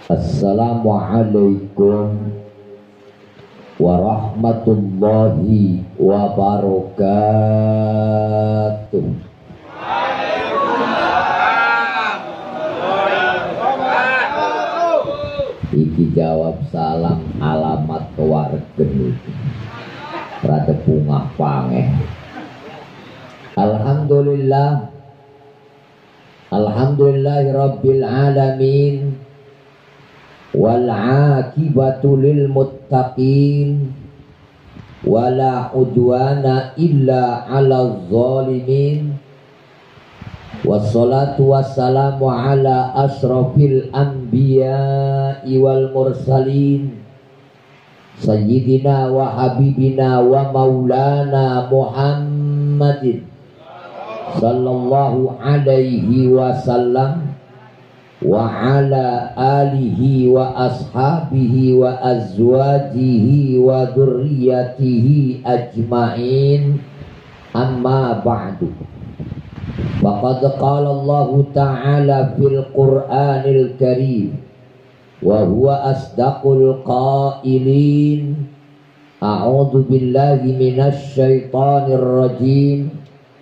Assalamualaikum warahmatullahi wabarakatuh. Iki jawab salam alamat kewargen rada bungah pangeh. Alhamdulillahi rabbil alamin wal aqibatu lil muttaqin wala udwana illa 'alal zalimin. Wassalatu wassalamu ala asrafil anbiya'i wal mursalin sayyidina wa habibina wa maulana Muhammadin sallallahu alaihi wasallam wa ala alihi wa ashabihi wa azwajihi wa dzurriyyatihi ajmain, amma ba'du. Faqad qala Allah ta'ala fil Qur'anil Karim wa huwa asdaqul qailin. A'udzu billahi minasy syaithanir rajim.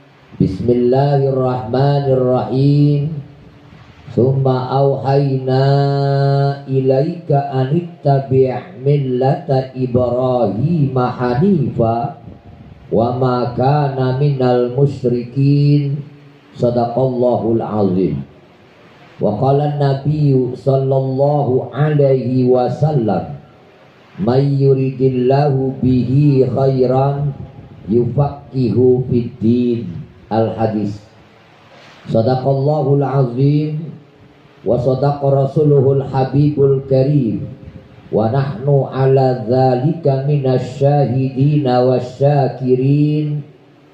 Bismillahirrahmanirrahim. Summa auhayna ilaika anittabi' millata Ibrahim hanifa wa ma kana minal musyrikin. Sadaqallahul azim. Wa qala an-nabiyyu sallallahu alaihi wasallam may yuridillahu bihi khairan yufaqihu fid din. Al-hadis. Sadaqallahul azim wa sadaqa rasuluhul habibul karim wa nahnu ala dzalika minasy syahidina wasyakirin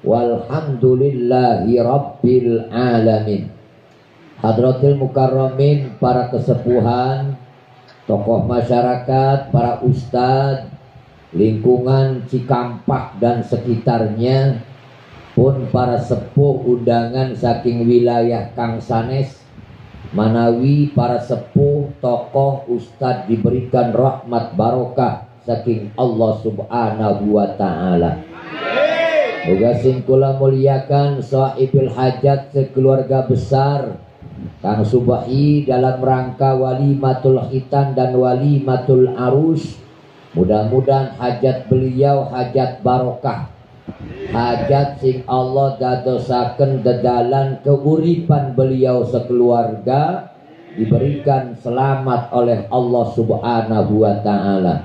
walhamdulillahi rabbil alamin. Hadratil mukarramin, para kesepuhan, tokoh masyarakat, para ustadz, lingkungan Cikampak dan sekitarnya, pun para sepuh undangan saking wilayah Kang Sanes, manawi para sepuh, tokoh, ustadz diberikan rahmat barokah saking Allah subhanahu wa ta'ala. Moga sing kula muliakan sahibul hajat sekeluarga besar Kang Subahi dalam rangka walimatul khitan dan walimatul arus. Mudah-mudahan hajat beliau hajat barokah, hajat sing Allah dadosaken dedalan keuripan beliau sekeluarga diberikan selamat oleh Allah subhanahu wa ta'ala.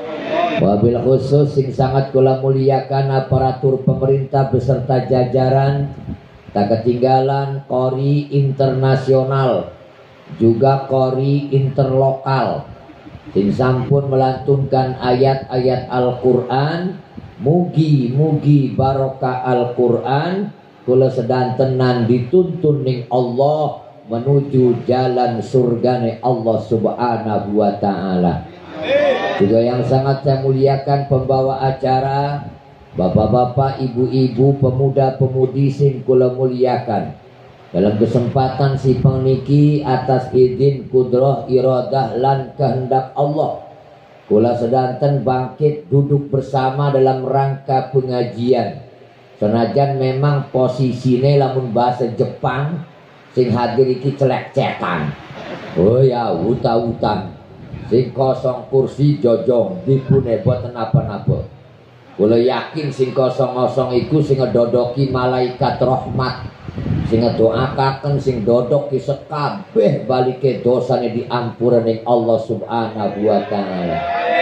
Wabil khusus sing sangat kula muliakan aparatur pemerintah beserta jajaran, tak ketinggalan qori internasional juga qori interlokal sing sampun melantunkan ayat-ayat Al-Qur'an. Mugi-mugi barokah Al-Qur'an kula sedantenan dituntun ning Allah menuju jalan surgane Allah subhanahu wa ta'ala. Juga yang sangat saya muliakan pembawa acara, bapak-bapak, ibu-ibu, pemuda-pemudi sing kula muliakan. Dalam kesempatan si pengniki atas izin kudroh iradah lan kehendak Allah, kula sedanten bangkit duduk bersama dalam rangka pengajian. Senajan memang posisine lamun bahasa Jepang sing hadir iki celek-cekan. Oh ya, uta-utan. Sing kosong kursi jojong dipune boten apa-apa. Kula yakin sing kosong-kosong iku sing ngedodoki malaikat rahmat, sing ngedoakaken sing dodok ki sekabeh balike dosane diampura ning Allah subhanahu wa ta'ala.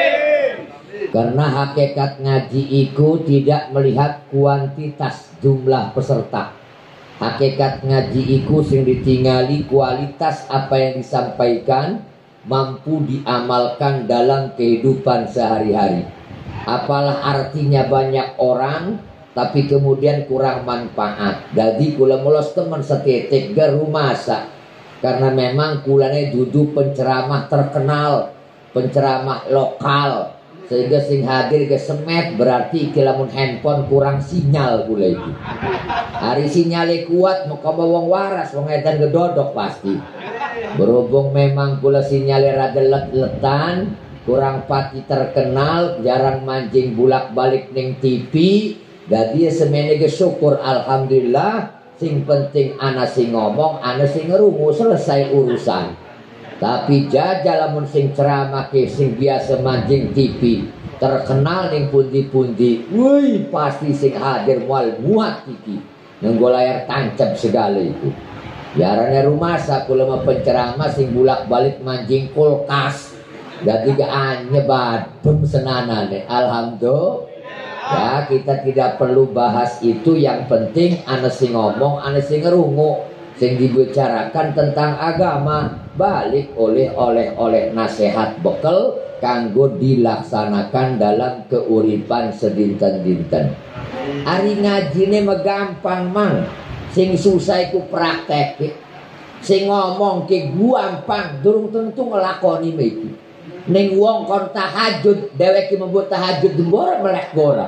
Karena hakikat ngaji iku tidak melihat kuantitas jumlah peserta. Hakikat ngaji iku sing ditingali kualitas apa yang disampaikan, mampu diamalkan dalam kehidupan sehari-hari. Apalah artinya banyak orang tapi kemudian kurang manfaat. Jadi kula mulos teman setetek gerumasa karena memang kulane duduk penceramah terkenal, penceramah lokal, sehingga sing hadir ke semet berarti lamun handphone kurang sinyal kula iki. Hari sinyale kuat muka wong waras wong edan gedodok pasti. Berhubung memang kula sinyale rada let-letan, kurang pati terkenal, jarang mancing bulak-balik ning TV, dadi semene ge syukur alhamdulillah. Sing penting ana sing ngomong, ana sing ngerungu, selesai urusan. Tapi jajal lamun sing ceramah ke sing biasa mancing TV, terkenal ning pundi-pundi, woi pasti sing hadir mual muat iki. Nenggo layar tancap segala itu. Jarane rumah saku lama penceramah sing bulak-balik mancing kulkas. Dadi ge anyebat senanane. Alhamdulillah. Ya, kita tidak perlu bahas itu, yang penting ana sing ngomong, ana sing ngerungu, sing dibicarakan tentang agama, balik oleh nasihat bekal kanggo dilaksanakan dalam keuripan sedinten-dinten. Ari ngajine mah gampang mang, sing susah iku praktek. Sing ngomong ke gampang, durung tentu ngelakoni iki. Ning wong kon tahajud, dheweke membuat tahajud dembora melek gora.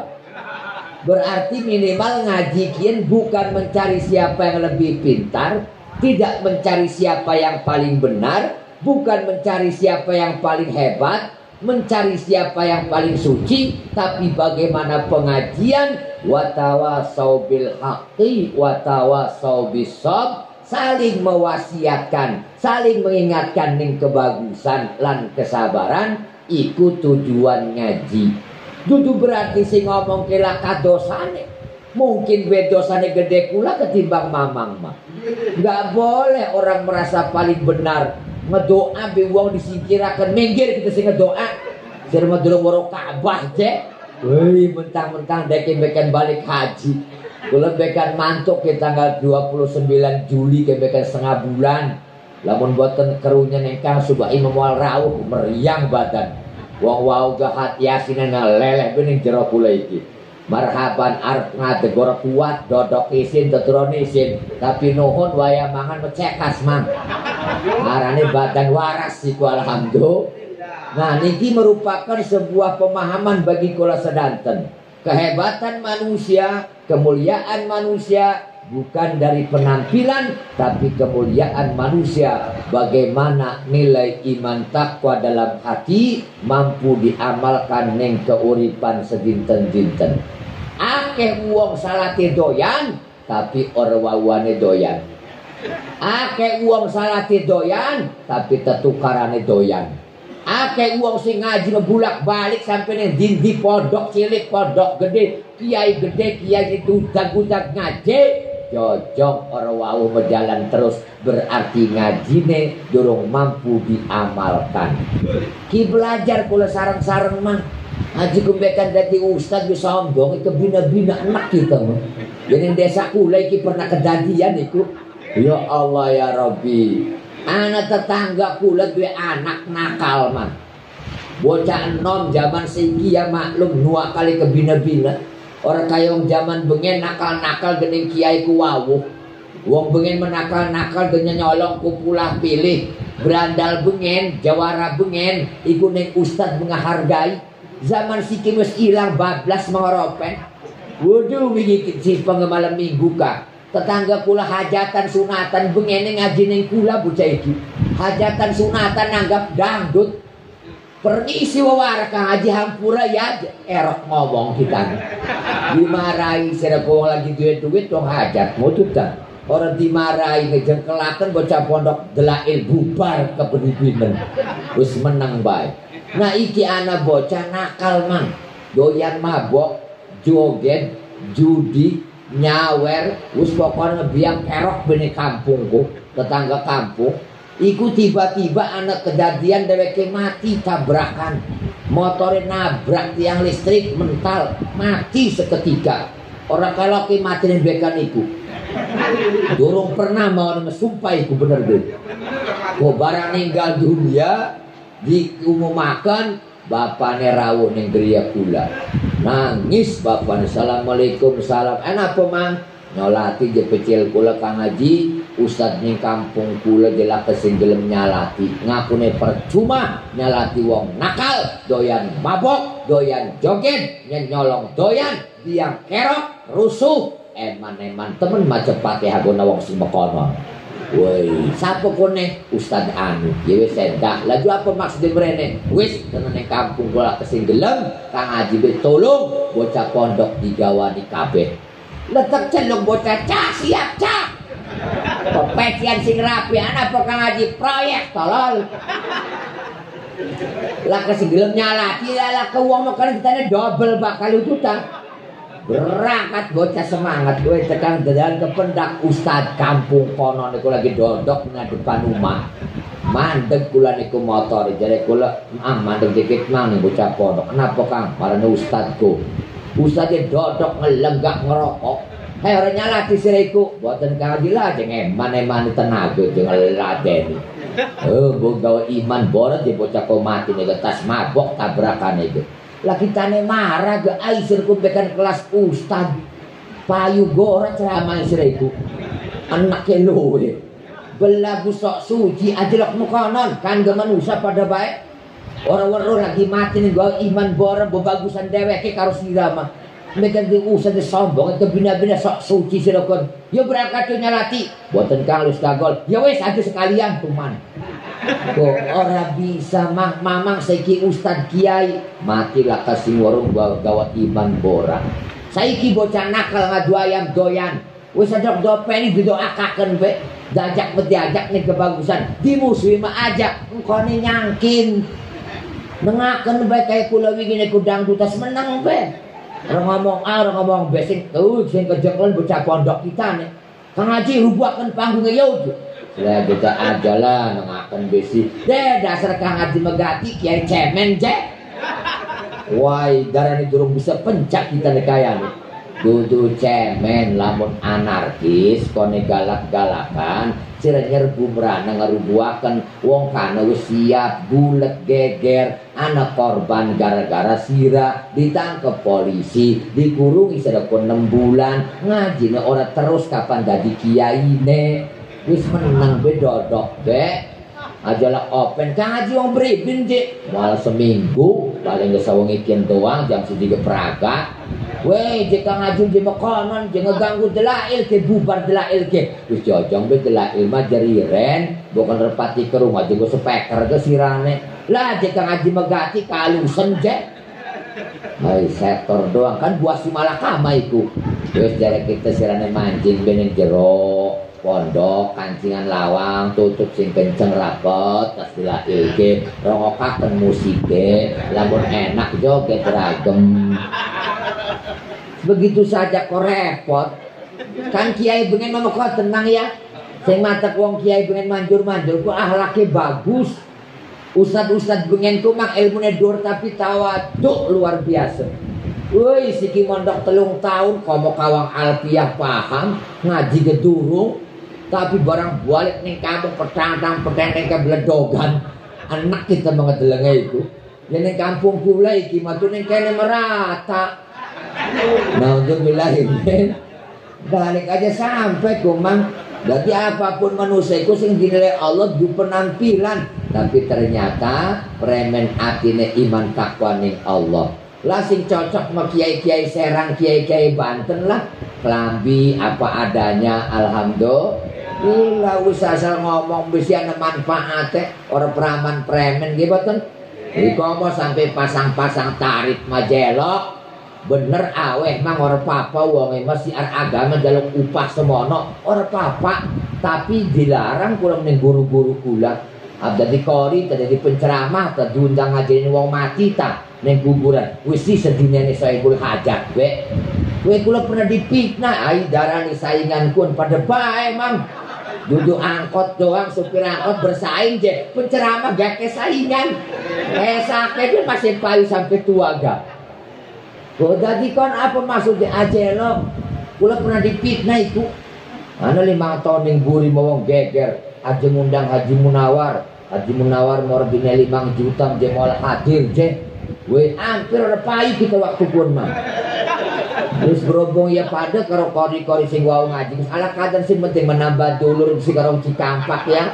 Berarti minimal ngaji kian bukan mencari siapa yang lebih pintar, tidak mencari siapa yang paling benar, bukan mencari siapa yang paling hebat, mencari siapa yang paling suci, tapi bagaimana pengajian watawasau bil haqqi watawasau bisab, saling mewasiatkan, saling mengingatkan ning kebagusan lan kesabaran, iku tujuan ngaji. Dudu berarti sing ngomong kelaka dosane, mungkin gue dosane gede pula ketimbang mamang mah. Nggak boleh orang merasa paling benar ngedoa be wong disingkiraken minggir kita sing ngedoa. Sirma durung waro Ka'bah je. Woi, mentang-mentang dek beken balik haji. Kula bekan mantuk ke tanggal 29 Juli ke bekan setengah bulan. Lamun boten kerunya nengkang subahi memual rawuh meriang badan. Wong wau gahat yasinan leleh bening jero kula iki. Marhaban arep ngadegor kuat dodok isin teturon isin, tapi nuhun waya mangan mecekas mang. Arane badan waras iku alhamdulillah. Nah, niki merupakan sebuah pemahaman bagi kula sedanten. Kehebatan manusia, kemuliaan manusia bukan dari penampilan, tapi kemuliaan manusia bagaimana nilai iman takwa dalam hati mampu diamalkan ning keuripan sedinten-dinten. Akeh wong salate doyan tapi ora wawane doyan. Akeh wong salate doyan tapi tetukarane doyan. Akeh wong sing ngaji bulak-balik sampai ning dindi pondok cilik pondok gede, kiai gede kiai dudak-dudak ngaji, jojok ora wau berjalan terus, berarti ngajine durung mampu diamalkan. Ki belajar kula sareng-sareng mah. Haji kumbekan dadi ustad bisa sombong itu bina-bina anak kita mah. Jadi desa kula iki pernah kejadian iku. Ya Allah ya Rabbi. Anak tetangga kula duwe anak nakal mah. Bocah enom zaman saiki ya maklum dua kali kebina-bina. Orang kaya wong zaman bengen nakal-nakal gening kiai ku wawuh. Wong bengen menakal-nakal dengan nyolong kupulah pilih. Berandal bengen, jawara bengen, iku ning ustad menghargai. Zaman siki wis ilang bablas mengoropen. Waduh wingi si pengemalam minggu kah. Tetangga kula hajatan sunatan bengene ngaji ning kula bocah iki. Hajatan sunatan nanggap dangdut. Permisi wawara Kang Haji hampura ya erok ngomong kita. Dimarahi sereko lagi duit-duit dong hajat mututan. Orang dimarahi ngejengkelaken bocah pondok delail bubar kependidikan. Wis menang bae. Nah iki anak bocah nakal mang. Doyan mabok, joget, judi, nyawer, wis pokoknya ngebiang kerok bene kampungku, tetangga kampung. Iku tiba-tiba anak kejadian dheweke mati tabrakan. Motornya nabrak tiang listrik mental, mati seketika. Orang kalau ki mati ning bekan iku. Durung pernah mau sumpah iku bener deh. Kok barang ninggal dunia diumumaken bapane rawuh ning griya kula. Nangis bapane, assalamualaikum salam. Enak apa mang? Nyolati je pecil kula Kang Haji, ustad ning kampung kula jelak sing gelem nyalati. Ngakune percuma nyalati wong nakal, doyan mabok, doyan joget, nyolong doyan, tiang kerok, rusuh, eman-eman temen macet Fatihah guna wong sing mekono. Woi, sapa kone? Ustaz anu. Ya wis endah. Laju apa maksud mrene? Wis tenan ning kampung kula kesinggelem, Kang Haji be tolong bocah pondok digawani kabeh. Letek celung bocah cak siap cak. Pepecian sing rapi ana apa Kang Haji proyek tolol. Lah kesinggelem nyala, lah ke wong makan kitane double bakal ututan. Berangkat bocah semangat gue tekan dadan ke pendak ustad kampung kono niku lagi dodok nang depan rumah. Mandeg kula niku motor jare kula mandeg dikit mang bocah pondok. Kenapa Kang? Marane ustadku. Ustadnya dodok ngelenggak ngerokok. Hei ora nyala disiriku. Boten Kang Haji lah jeng eman-eman tenaga jeng ladeni. Mbok gawe iman boret di bocah komati niku tas mabok tabrakan iku. Lah kitane marah ge aisir kumpekan kelas ustad payu gora ceramah isreku anak kelowe belagu sok suci ajelok mukonon kan ge manusia pada baik orang-orang lagi mati nih gua iman bora bagusan deweke karo sirama mereka diusah disombong itu bina-bina sok suci silokon ya berangkat tuh nyalati buatan kalus kagol ya wes aja sekalian tuman kok orang bisa mamang saiki ustad kiai matilah kasih warung gawat iman bora saiki bocah nakal ngadu ayam doyan wis adok dopeni didoakaken be dajak diajak nih kebagusan dimusuhi mah ajak engkone nyangkin nengaken bae kaya kula wingi niku dangdutas menang be orang ngomong A orang ngomong B sing kejeklen bocah pondok kita nih Kang Haji rubuhaken panggungnya yaud lah kita aja lah nengaken besi deh dasar Kang Haji megati kiai cemen je wai darani durung bisa pencak kita nekaya nih dudu cemen lamun anarkis kone galak-galakan sira nyerbu merana ngarubuaken wong kana wis siap bulet geger anak korban gara-gara sira ditangkep polisi dikurungi sedekon 6 bulan ngajine ora terus kapan dadi kiyaine wis menang be dodok be ajalah open Kang Haji wong bribin je malah seminggu paling ge sawang ikin doang jam 1 peragat weh je Kang Haji je mekonon je ngeganggu delail ke bubar delail ke wis jojong be delail mah jariren bukan repati ke rumah je go speaker ke sirane lah je Kang Haji megati kalusen je hai sektor doang kan buah si malakama iku wis jare kita sirane mancing beneng jero pondok kancingan lawang tutup sing kenceng rapet tas dilailke rongokaken musike lamun enak joget ragem begitu saja kok repot kan kiai bengen ngomong kok tenang ya sing matek wong kiai bengen manjur-manjur ku akhlake bagus ustad-ustad bengen ku mak ilmune dur tapi tawaduk luar biasa. Woi siki mondok 3 tahun komo kawang alfiah paham ngaji gedurung tapi barang balik ning kampung petang-petang kebledogan anak kita mengedelenge itu ya ning kampung kula iki matu ning kene merata nah untuk bilahin balik aja sampai kumang jadi apapun manusia itu sing dinilai Allah di penampilan tapi ternyata premen atine iman takwa ning Allah lah sing cocok sama kiai-kiai Serang kiai-kiai Banten lah kelambi apa adanya alhamdulillah usah asal ngomong bisa ada manfaatnya orang peraman premen gitu kan dikomo sampai pasang-pasang tarik majelok bener aweh mang orang papa wong masih agama jaluk upah semono orang papa tapi dilarang kurang ning guru-guru kula ada di kori ada di penceramah ada diundang ngajarin wong mati tak neng kuburan wis sedina ne saibul hajat we kula pernah dipitnah ai darani sainganku pada bae mang duduk angkot doang supir angkot bersaing je penceramah gak ke saingan sakit dia masih payu sampai tua gak kok dadi kon apa maksudnya ajelok kula pernah dipitnah itu ana 5 tahun ning buri mawong geger aja ngundang Haji Munawar mau bina 5 juta je mau hadir je we hampir ada payu kita waktu pun mah terus berhubung ya pada karo kori-kori sing wau ngaji ala kadang sing penting menambah dulur si karo Cikampak ya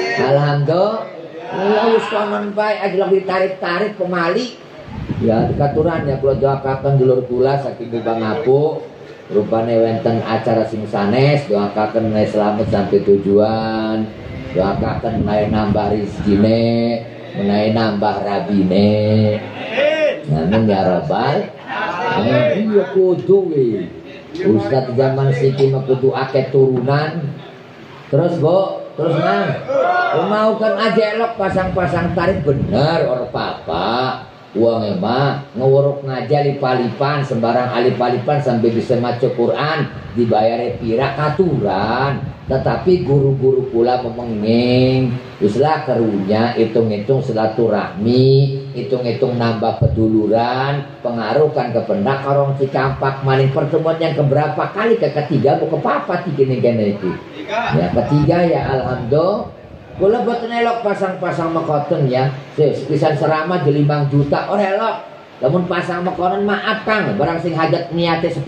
alhamdulillah wis konon bae aja lagi tarik-tarik pemali ya katuran ya kula doakan dulur kula saking Bang Apu rupane wenten acara sing sanes, doakaken menawi slamet sampai tujuan, doakaken menawi nambah rezekine, menawi nambah rabine. Amin ya rabbal alamin. Iya kudu we. Ustaz zaman siki mah kudu akeh turunan. Terus Bo, terus nang. Mau kan aja elok pasang-pasang tarif bener orang apa. Uang emang ngewuruk ngaja lipalipan sembarang alipalipan sampai bisa maca Quran dibayar pira katuran, tetapi guru-guru pula memenging uslah kerunya hitung-hitung silaturahmi, hitung-hitung nambah peduluran, pengaruhkan ke pendak orang Cikampak maning pertemuan yang keberapa kali, ke ketiga mau ke papat gini-gini itu ya, ketiga ya alhamdulillah. Kula boten elok pasang-pasang mekoten ya. Sepisan serama 5 juta ora elok. Lamun pasang mekoten maaf Kang, barang sing hajat niate 10.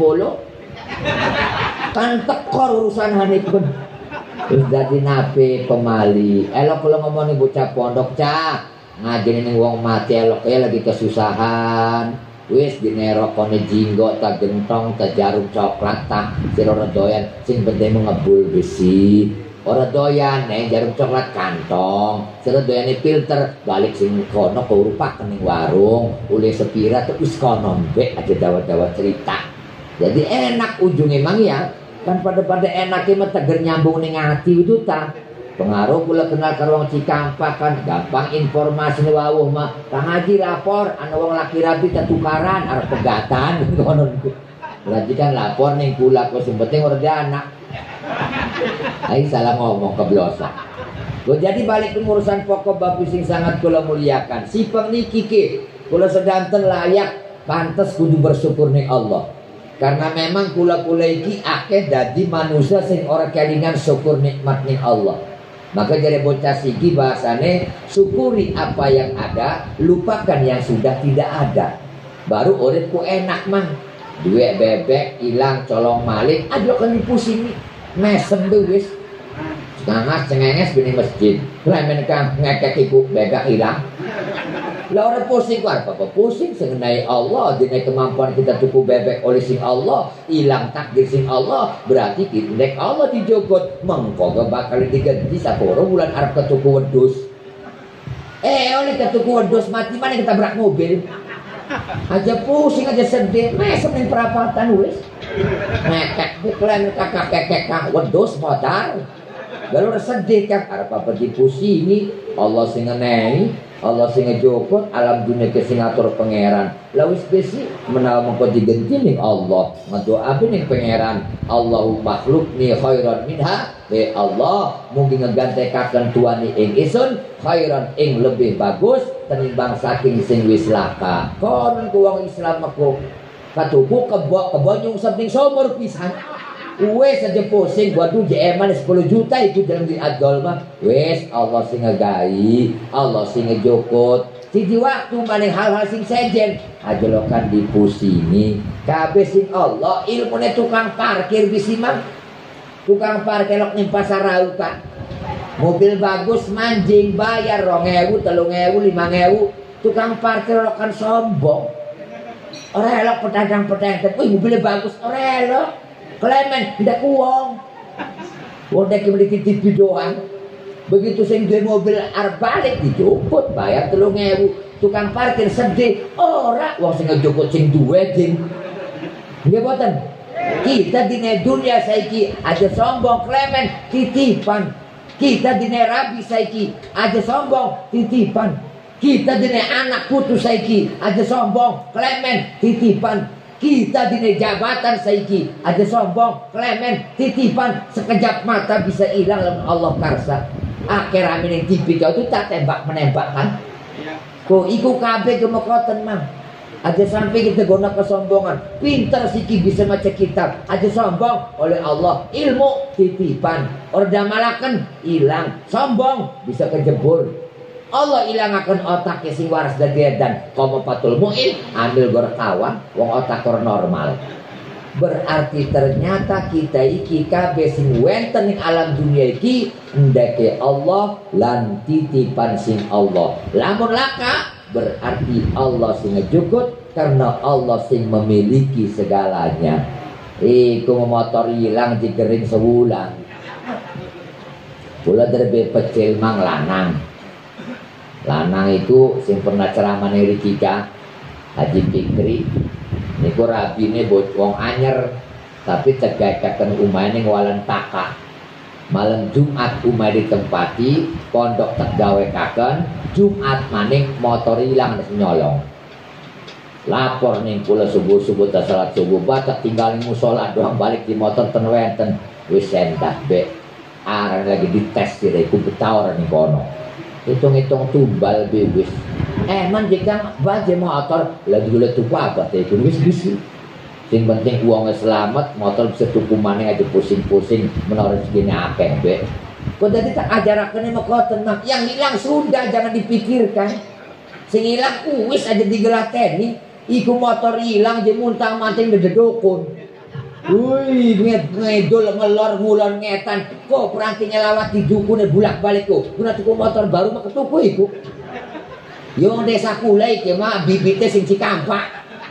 Kan tekor urusan hanipun. Terus dadi nape pemali. Elok kula ngomong bocah pondok cah. Ngajeni ning wong mati elok ya lagi kesusahan. Wis dinerokone jinggo ta gentong ta jarum coklat ta sira doyan sing penting ngebul besi. Ora doyan neng jarum coklat kantong, sira doyane filter balik sing kono keurupak ning warung, ule sepira terus kono mbek aja dawa-dawa cerita. Jadi enak ujungnya emang ya, kan pada enaknya mah teger nyambung ning ati itu ta. Pengaruh kula kenal karo wong Cikampak kan gampang informasi wawuh mah. Kang Haji lapor ana wong laki rabi tukaran arep pegatan kono. Berarti kan lapor ning kula kok sing penting ora anak. Aing salah ngomong keblosa. Jadi balik ke urusan pokok bab sing sangat kula muliakan. Si pengniki ki kula sedanten layak pantes kudu bersyukur ning Allah. Karena memang kula-kula iki akeh dadi manusia sing ora kelingan syukur nikmat ning Allah. Maka jadi bocah siki bahasane syukuri apa yang ada, lupakan yang sudah tidak ada. Baru uripku enak mah. Duit bebek hilang colong malik, aduh kan dipusingi. Mesem tuh wis ngangas cengenges bini masjid lemen kang ngekek ibu bebek hilang lah orang pusing apa pusing sengenai Allah dinai kemampuan kita tuku bebek oleh sing Allah hilang takdir sing Allah berarti kita Allah dijogot mengko bakal diganti saporo bulan Arab ketuku wedus oleh ketuku wedus mati mana kita berak mobil aja pusing aja sedih mesem yang perapatan wis ngekek buklen kakak kekek kak wedus motor lalu sedih kan apa dipusingi Allah sing ngenei Allah sing ngejokot alam dunia ke singatur pangeran lawis besi menawa mengko diganti ning Allah ngedoakeun ning pangeran Allahu makhlukni khairan minha Allah mungkin ngegantekaken tuani ing isun khairan ing lebih bagus tenimbang saking sing wis laka konon ku wong Islam aku katubu kebonyong something somor pisan wes aja pusing waduh jeman 10 juta itu dalam di adol mah wes Allah sing ngegai Allah sing ngejokot di waktu maning hal-hal sing sejen aja lo kan dipusingi kabeh sing Allah ilmune tukang parkir bisi mah tukang parkir lok ning pasar raukan mobil bagus manjing bayar 2.000 3.000 5.000 tukang parkir lo kan sombong orang elok pedang-pedang wih mobilnya bagus orang elok klemen tidak uang udah beli TV doang begitu sing duwe mobil arep balik dijuput bayar 3.000 tukang parkir sedih ora wong sing njuput sing duwe jing nggih boten kita di dunia saiki aja sombong klemen titipan kita di rabi saiki aja sombong titipan kita di anak putu saiki aja sombong klemen titipan kita di jabatan saiki aja sombong klemen titipan sekejap mata bisa hilang lamun Allah karsa akhir amin yang TV kau itu tak tembak menembak kan kok iku kabeh kemekoten mah aja sampai kita guna kesombongan pintar siki bisa maca kitab aja sombong oleh Allah ilmu titipan orda malaken hilang sombong bisa kejebur Allah ilangaken otak sing waras dan komo patul muin ambil gorkawan wong otak normal berarti ternyata kita iki kabeh sing wenten ing alam dunia iki ndeke Allah lan titipan sing Allah lamun laka berarti Allah sing ngejukut karena Allah sing memiliki segalanya Iku motor hilang digering sewulan. Kula derbe pecil mang lanang. Lanang itu sing pernah ceramah Rikika Haji Fikri. Niku rabine wong anyar tapi tegakaken umahe ning Walan Taka. Malam Jumat umah ditempati, pondok tegawekaken, Jumat maning motor hilang nyolong. Lapor ning kula subuh-subuh ta salat subuh batak tinggal ning musala doang balik di motor ten wenten wis endah be. Aran lagi dites sire iku betawar ning kono. Hitung-hitung tumbal be wis. Man jika baje motor lagi golek tuku apa teh iku wis bisi. Sing penting uangnya selamat, motor bisa tuku maneh aja pusing-pusing menurut segini akeh be. Kok dadi tak ajaraken mah tenang, yang hilang sudah jangan dipikirkan. Sing hilang wis aja digelateni. Iku motor hilang je muntang manting dedokon. Wih, ngedol ngelor ngulon ngetan. Kok perantinya lawat di dukune bulak-balik kok. Guna tuku motor baru mah ketuku iku. Yo desa kula iki mah bibite sing Cikampak.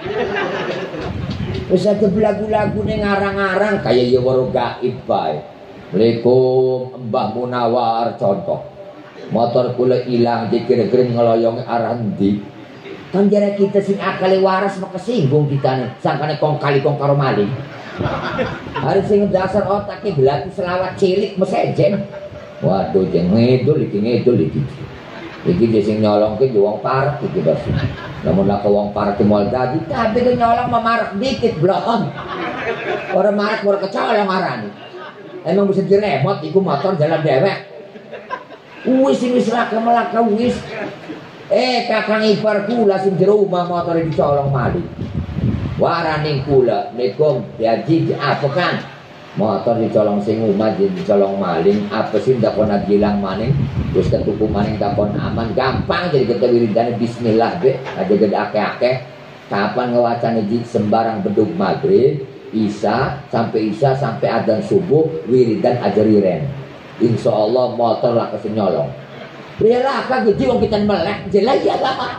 Wis ada lagu-lagu ning ngarang-ngarang kaya ya waro gaib bae. Assalamualaikum Mbah Munawar contoh. Motor kula ilang dikira-kira ngeloyong arah ndi. Kan jare kita sing akale waras mah kesinggung kita nih. Sangkane kong kali kong karo maling. Harus sing dasar otake belati selawat cilik mesejen. Waduh jeng ngedul iki. Iki sing nyolongke wong parek iki bos. Lamun lak wong parek moal dadi kabeh ke nyolong mamarek dikit blon. Ora marek ora kecolong arane. Emang bisa diremot iku motor jalan dewek. Wis laka wis. Kakang ipar kula sing jero omah motor dicolong maling. Warane kula niku diaji apa kan? Motor dicolong sing omah dicolong maling, apa sih ndak pernah hilang maning? Wis ketuku maning takon aman, gampang jadi kita wiridane bismillah be, aja gede akeh-akeh. Kapan ngewacane sembarang bedug maghrib, isya sampai adzan subuh wiridan aja riren. Insyaallah motor lah kesing nyolong. Bela ka gede wong kita melek, jelas ya lah.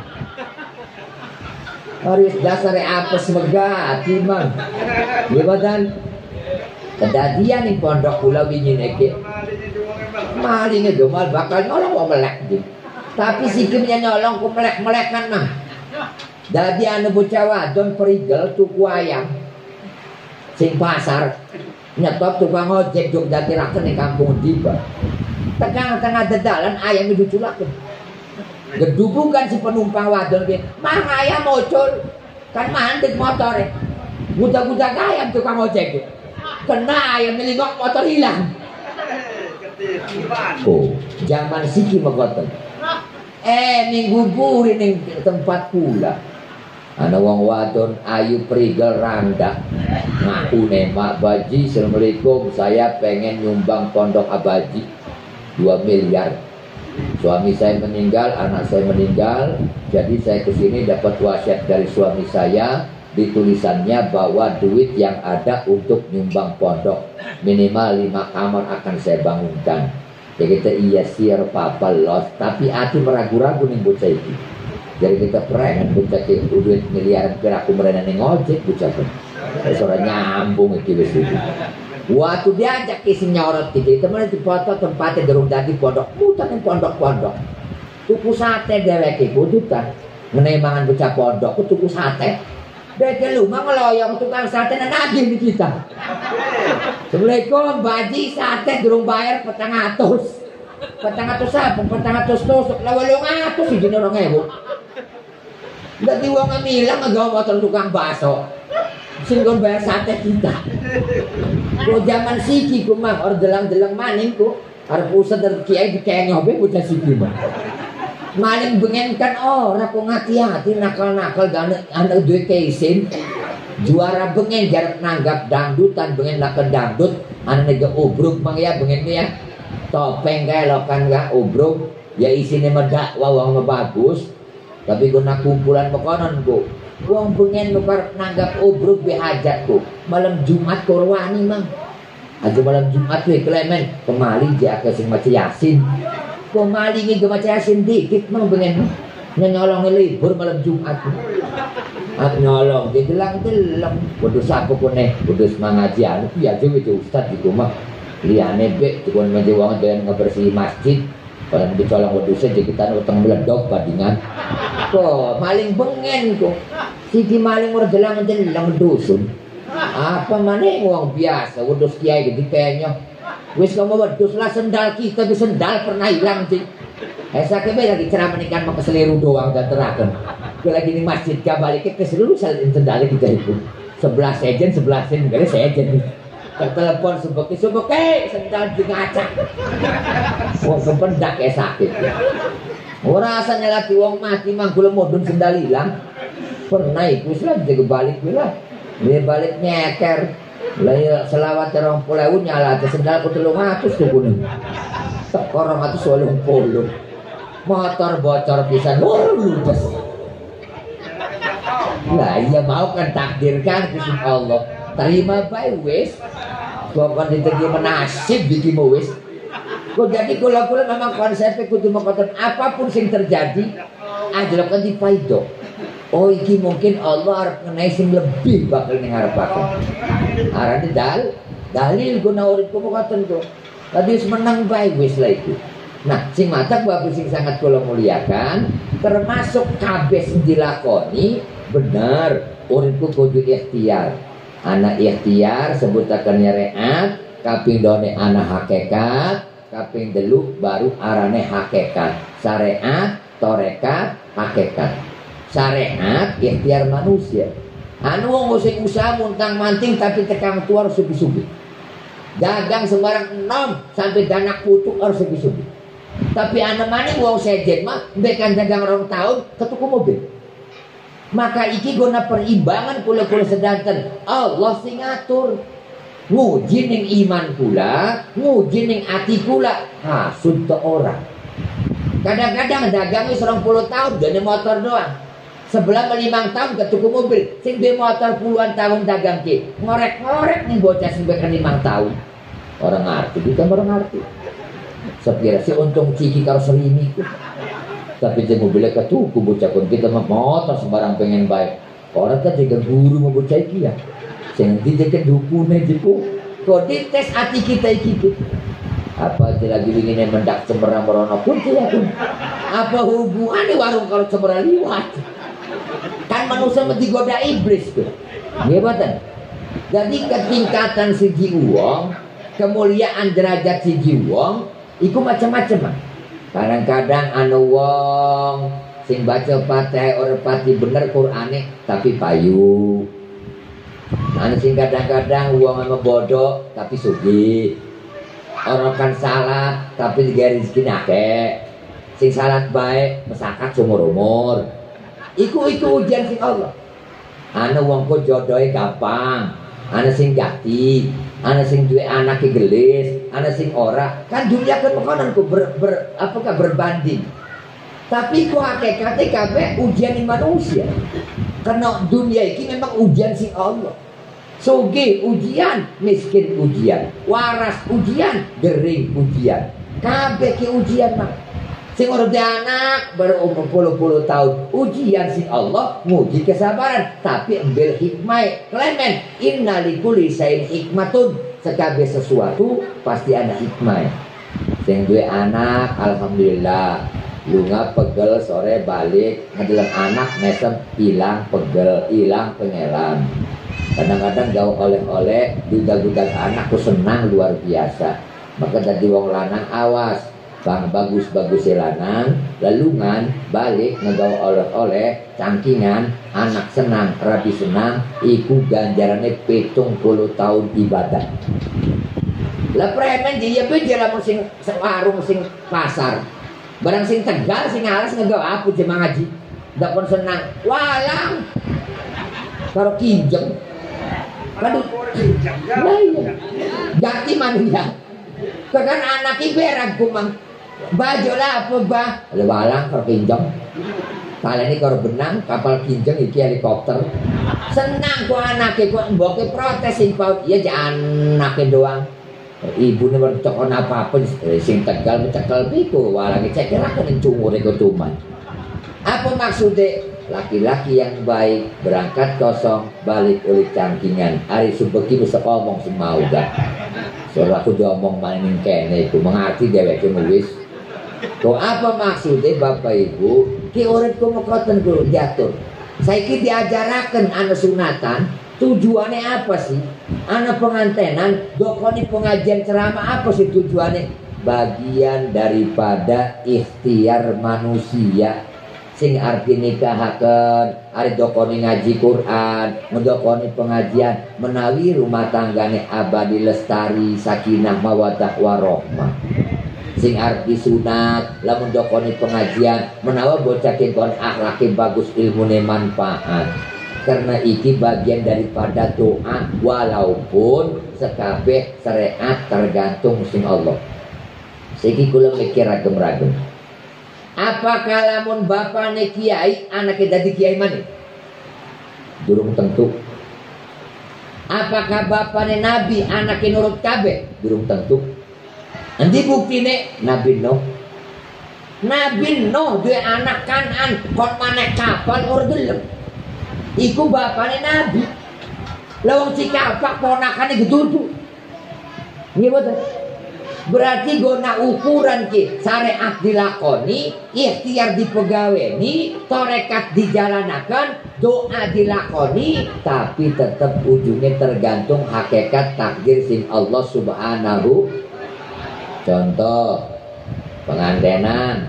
Harus dasare apa semegati mang. Gimana? Kedadian ning pondok kula wingi niki. Malinge domal bakal nyolong wong melek iki. Tapi sikimnya nyolong ku melek-melekan mah. Dadi anu bocah wadon perigel tuku ayam. Sing pasar nyetop tukang ojek jog datiraken ning kampung Diba. Tengah-tengah dedalan ayam diculakaken. Gedubukan si penumpang wadon ki, "Mang ayam muncul." Kan mandek motore. Budak-budak ayam tukang ojek. Kena ayam ngelingok motor hilang. Oh, zaman siki megoten. Minggu buri ning tempat pula. Ana wong wadon ayu prigel randa. Ngakune, "Mak Baji, Assalamualaikum, saya pengen nyumbang pondok Abaji 2 miliar. Suami saya meninggal, anak saya meninggal, jadi saya kesini dapat wasiat dari suami saya, di tulisannya bahwa duit yang ada untuk nyumbang pondok minimal 5 kamar akan saya bangunkan." Jadi kita iya siar papa los, tapi hati meragu-ragu nih bocah itu. Jadi kita pernah bocah itu duit miliaran kira aku merena nih ngojek bocah itu. Seorang nyambung itu wis itu. Waktu diajak isi nyorot gitu, temen di foto tempatnya gerung dadi pondok, mutakin pondok-pondok. Tuku sate dewek iku dutan. Meneh mangan bocah pondok ku tuku sate. Dek lumah ngeloyong tukang sate nagih di kita. Assalamualaikum, Baji sate gerung bayar 400. 400 apa? 400 tusuk. Lah 800 siji 2000. Dadi wong milang nggawa motor tukang bakso. Sing kon bayar sate kita. Kok zaman siki ku mah ordelang-delang maning ku arep usah dari kiai dikengok be bocah siki mah. Maling bengen kan ora kok ngati-hati nakal-nakal anak duwe keisen. Juara bengen jarak nanggap dangdutan bengen nak dangdut anane ge obruk mang ya bengen ya. Topeng kae lokan ga obruk ya isine medak wawang bagus. Tapi guna kumpulan pekonon ku. Wong pengen nukar nanggap obruk be hajatku. Malam Jumat korwani mang. Aja malam Jumat we klemen pemali ja ke sing maca Yasin. Pemali ngi ge maca Yasin dikit mang pengen. nyolong libur malam Jumat. Nyolong digelang-gelang wedhus aku kene wedhus mangajian ya dhewe itu ustaz iku mah liyane bek dikon mendi wong doyan ngebersih masjid kalau dicolong wedhusnya dikitan utang meledok bandingan kok maling bengen kok siki maling ora delang-delang dusun apa maneh wong biasa wedhus kiai gede penyo wis kamu wedhus lah sendal kita di sendal pernah hilang sih sakit lagi ceramah ikan mau keseliru doang dan terakhir lagi di masjid balik ke seluruh sendal kita itu 11 sejen 11 sen kali sejen telepon subuki sendal di ngacak wong kependak sakit ora rasanya lagi wong mati manggul modun sendal hilang pernah iku lah jaga balik lah dia balik nyeker lah selawat 20.000 nyala sendal ku 300 tuh kuning sekorong atuh 80 motor bocor pisan ludes. Nah iya mau kan takdirkan Gusti Allah terima bae wis kok diterima nasib bikin wis kok jadi kula-kula memang konsepnya kudu mengkoten apapun sing terjadi ajrakan dipaido oh iki mungkin Allah arep ngenai sing lebih bakal ning ngarepaken arane dalil guna uripku mengkoten kok tadi wis menang bae wis lah iku. Nah, sing matak bapak sing sangat kula muliakan termasuk kabeh sing dilakoni bener uripku kudu ikhtiar. Ana ikhtiar sebutaken syariat, kaping done ana hakikat, kaping 3 baru arane hakikat. Syariat, tarekat, hakikat. Syariat ikhtiar manusia. Anu wong sing usaha muntang-manting tapi tekang tuar subi-subi. Dagang sembarang enom sampai danak putuk harus subi-subi. Tapi anak maning wong sejen mah bekan dagang 2 tahun ketuku mobil. Maka iki guna perimbangan kula-kula sedanten Allah sing ngatur. Nguji ning iman kula, nguji ning ati kula. Hasud to orang. Kadang-kadang dagang wis 20 tahun dene motor doang. Sebelah 5 tahun ketuku mobil. Sing duwe motor puluhan tahun dagang ki. Ngorek-ngorek ning bocah sing bekan 5 tahun. Orang ngerti, kita orang ngerti. Sepira sih untung ciki karo serimi ku. Tapi dia mobilnya ketuku bocah pun kita mah motor sembarang pengen baik. Orang kan juga guru mau bocah iki ya. Sing dijeke dukune jiku. Kok dites hati kita iki. Apa dia lagi ingin mendak Cemberang merono pun ya pun. Apa hubungannya warung kalau Cemberang liwat? Kan manusia mesti goda iblis tuh. Nggih boten. Jadi ketingkatan segi uang, kemuliaan derajat segi uang iku macam-macam. Kadang-kadang anu wong sing baca Fatihah ora pati bener Qur'ane tapi payu. Anu sing kadang-kadang wong anu bodoh tapi sugih. Orang kan salat tapi digawe rezeki akeh. Sing salat baik mesakat seumur-umur. Iku ujian sing Allah. Anu wong kok jodohe gampang. Anu sing jati, anu sing duwe anak gelis, anu sing ora. Kan dunia kan makananku berbanding. Tapi ku hakikate kabeh ujian manusia. Karena dunia ini memang ujian sing Allah. Sugih ujian, miskin ujian, waras ujian, gering ujian. Kabeh ki ujian mah. Sing ora duwe anak baru umur puluh tahun, ujian sing Allah nguji kesabaran, tapi ambil hikmah. Klemen, inna likulli syai'in hikmatun. Sekabeh sesuatu pasti ada hikmah. Sing duwe anak alhamdulillah, lunga pegel sore balik, ngedeleng anak mesem hilang pegel, hilang pengelan. Kadang-kadang gawe oleh-oleh duda-duda anak ku senang luar biasa. Maka dadi wong lanang awas, bang bagus-bagus lanang, lalungan balik ngegawa oleh-oleh, cangkingan, anak senang, rabi senang, iku ganjarane 70 tahun ibadah. Lah premen dia beje lamun sing warung sing pasar. Barang sing Tegal sing alas ngegawa apa jemaah ngaji. Ndak pun senang. Walang. Karo kinjeng. Aduh. Lah iya. Jati manusia. Kan anak iki berag kumang. Baju lah apa bah? Walang karo kinjeng. Kalian ini karo benang, kapal kinjeng iki helikopter. Senang ku anake ku mboke protes sing paut. Iya anake doang. Ibu ini bercokon apa-apa sing Tegal mencekel piku walang cek kira kan cumur iku cuman Apa maksudnya? Laki-laki yang baik berangkat kosong, balik oleh cangkingan. Hari subeki bisa ngomong semau gak. Soalnya aku diomong mainin kene itu mengerti dewek nulis. Kau apa maksudnya Bapak Ibu? Ki urip kumokoten kulo diatur. Saiki diajaraken anu sunatan, tujuannya apa sih? Anu pengantenan, dokoni pengajian ceramah apa sih tujuannya? Bagian daripada ikhtiar manusia. Sing arti nikahaken, ari dokoni ngaji Quran, mendokoni pengajian, menawi rumah tanggane abadi lestari, sakinah mawaddah warahmah. Sing arti sunat, lamun dokoni pengajian, menawa bocah kengkon akhlake bagus, ilmune manfaat. Karena iki bagian daripada doa, walaupun sekabeh syariat tergantung sing Allah. Siki kula mikir ragem-ragem. Apakah lamun bapane kiai, anaknya dadi kiai mana? Durung tentu. Apakah bapane nabi, anaknya nurut kabeh? Durung tentu. Nanti buktine Nabi Nuh. Nabi Nuh dua anak Kanan, kon manek kapal ora gelem. Iku bapane nabi. Lawang si kapak ponakane gedudu. Nggih boten? Berarti gona ukuran ki syariat dilakoni, ikhtiar dipegaweni, torekat dijalanakan, doa dilakoni, tapi tetap ujungnya tergantung hakikat takdir sing Allah Subhanahu. Contoh pengantenan,